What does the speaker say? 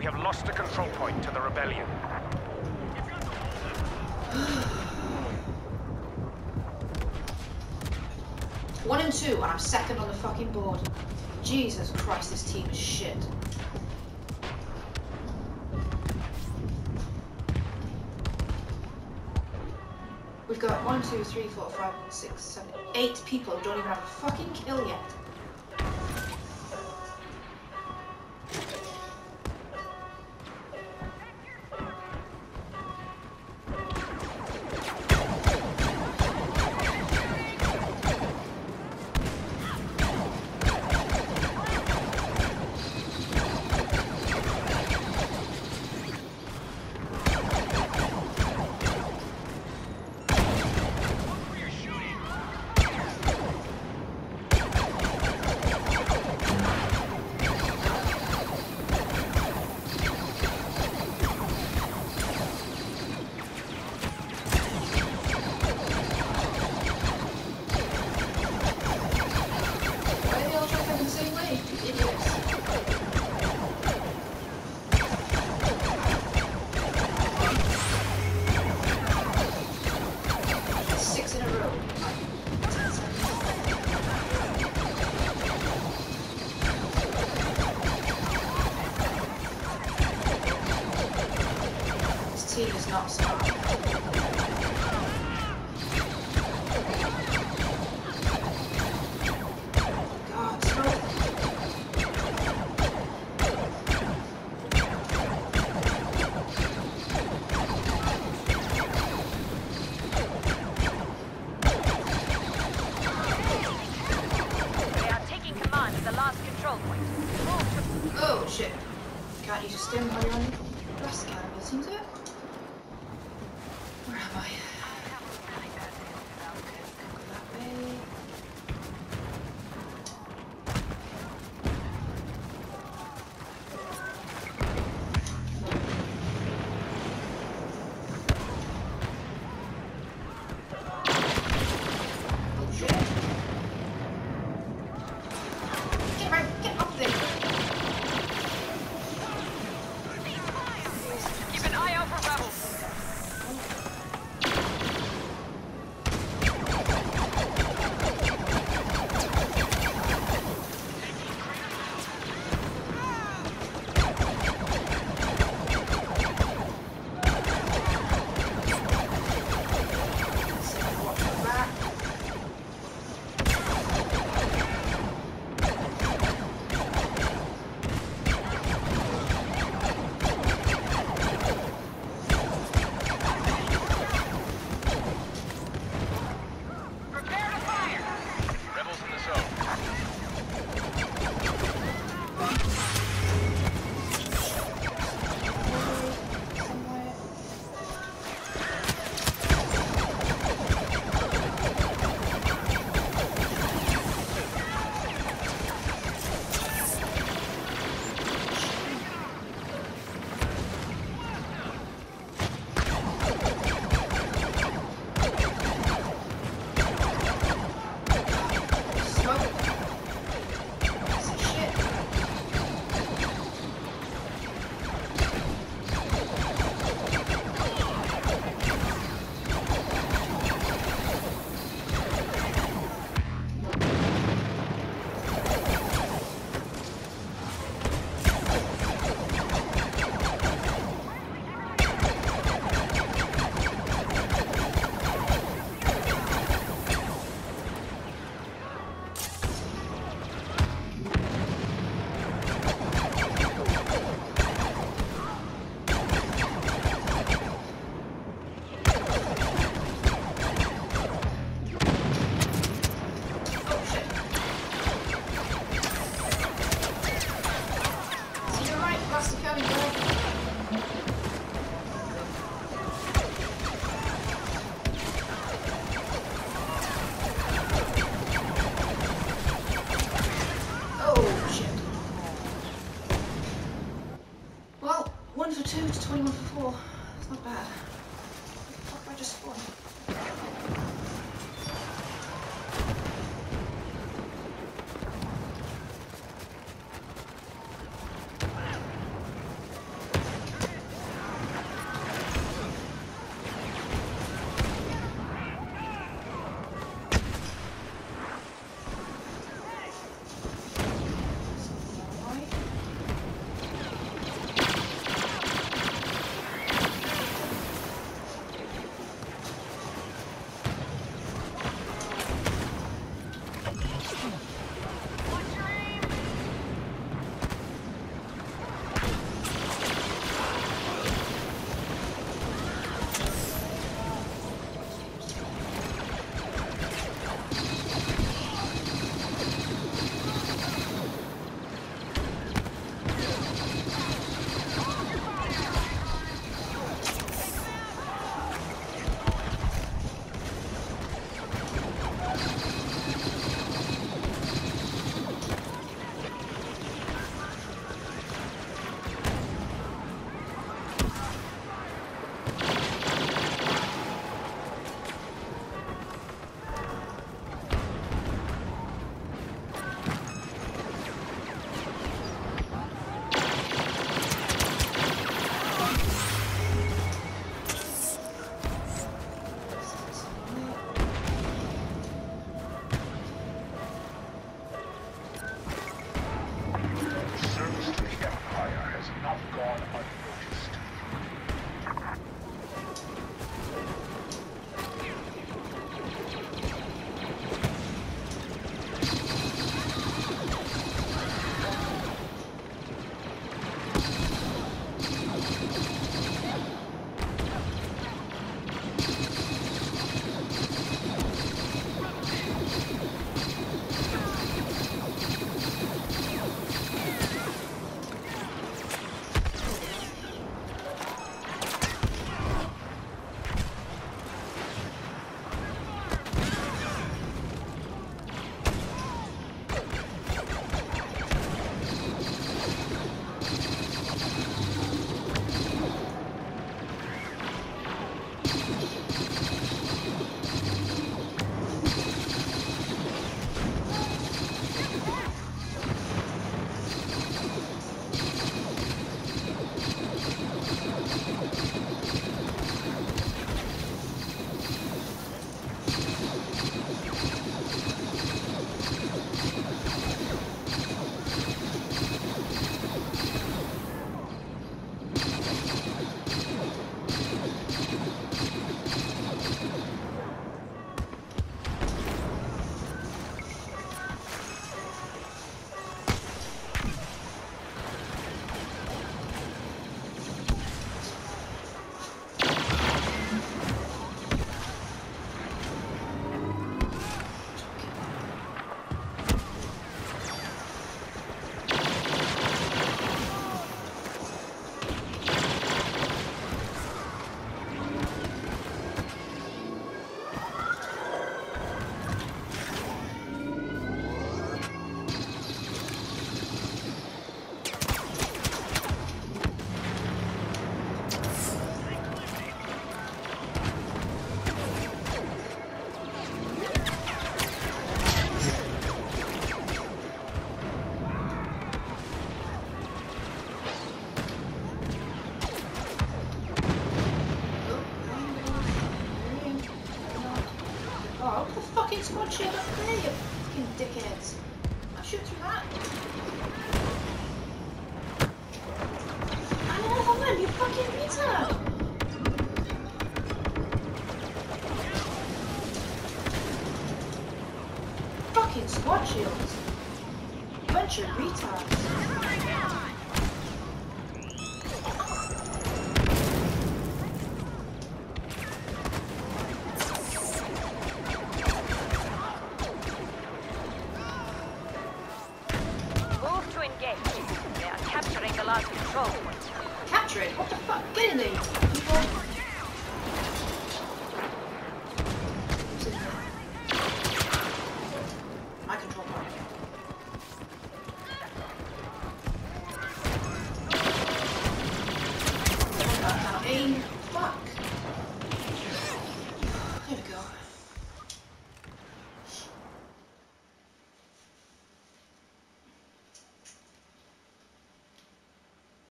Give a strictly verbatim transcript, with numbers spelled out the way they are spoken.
have lost the control point to the rebellion. One and two, and I'm second on the fucking board. Jesus Christ, this team is shit. We've got one, two, three, four, five, six, seven, eight people who don't even have a fucking kill yet. Team is not smart. God, smoke. They are taking command of the last control point. Move to... Oh shit. Can't use a stim while you're on the last cannibal, seems it? Where am I? Go that way. Oh shit. Get right, get up there. Keep an eye out for rebels. two to twenty-one for four. It's not bad. What the fuck have I just spawned? shield up there, you fucking dickheads. I'll shoot through that. I know, hold on, you fucking retard! Fucking squad shields. Bunch of retards. Move to engage. They are capturing the last control point. Capture it? What the fuck? Get in there, you people. My control point. Now aim. Fuck.